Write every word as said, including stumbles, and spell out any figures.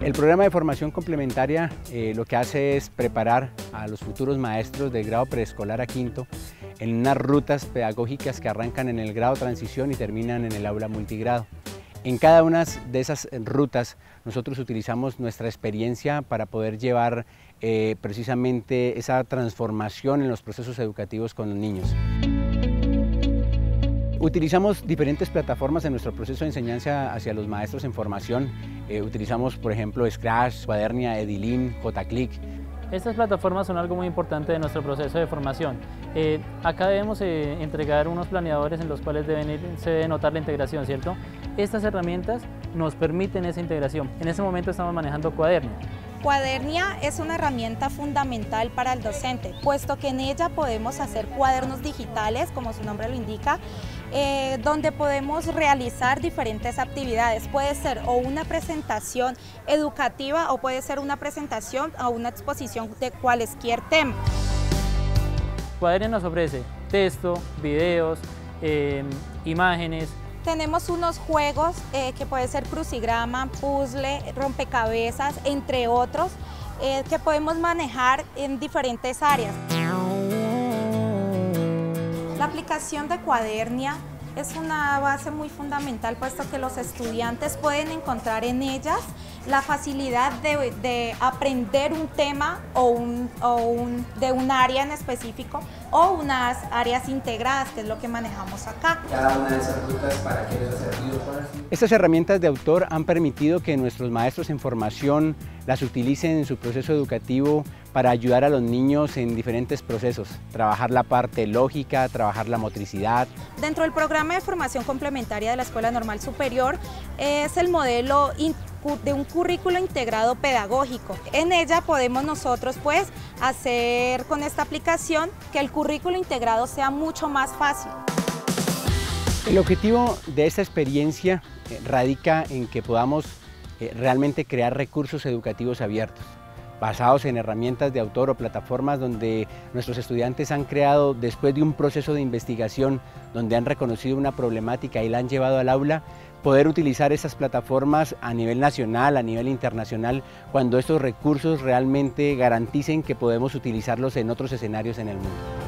El programa de formación complementaria eh, lo que hace es preparar a los futuros maestros de grado preescolar a quinto en unas rutas pedagógicas que arrancan en el grado transición y terminan en el aula multigrado. En cada una de esas rutas nosotros utilizamos nuestra experiencia para poder llevar eh, precisamente esa transformación en los procesos educativos con los niños. Utilizamos diferentes plataformas en nuestro proceso de enseñanza hacia los maestros en formación. Eh, utilizamos, por ejemplo, Scratch, Cuadernia, Edilin, JClick. Estas plataformas son algo muy importante de nuestro proceso de formación. Eh, acá debemos eh, entregar unos planeadores en los cuales deben ir, se debe notar la integración, ¿cierto? Estas herramientas nos permiten esa integración. En este momento estamos manejando Cuadernia. Cuadernia es una herramienta fundamental para el docente, puesto que en ella podemos hacer cuadernos digitales, como su nombre lo indica, eh, donde podemos realizar diferentes actividades. Puede ser o una presentación educativa o puede ser una presentación o una exposición de cualquier tema. Cuadernia nos ofrece texto, videos, eh, imágenes. Tenemos unos juegos eh, que puede ser crucigrama, puzzle, rompecabezas, entre otros, eh, que podemos manejar en diferentes áreas. La aplicación de Cuadernia es una base muy fundamental, puesto que los estudiantes pueden encontrar en ellas la facilidad de, de aprender un tema o, un, o un, de un área en específico o unas áreas integradas, que es lo que manejamos acá. Cada una de esas rutas, ¿para qué les ha servido? Estas herramientas de autor han permitido que nuestros maestros en formación las utilicen en su proceso educativo para ayudar a los niños en diferentes procesos, trabajar la parte lógica, trabajar la motricidad. Dentro del programa de formación complementaria de la Escuela Normal Superior es el modelo de un currículo integrado pedagógico. En ella podemos nosotros pues hacer con esta aplicación que el currículo integrado sea mucho más fácil. El objetivo de esta experiencia eh, radica en que podamos eh, realmente crear recursos educativos abiertos, basados en herramientas de autor o plataformas donde nuestros estudiantes han creado, después de un proceso de investigación donde han reconocido una problemática y la han llevado al aula, poder utilizar esas plataformas a nivel nacional, a nivel internacional, cuando estos recursos realmente garanticen que podemos utilizarlos en otros escenarios en el mundo.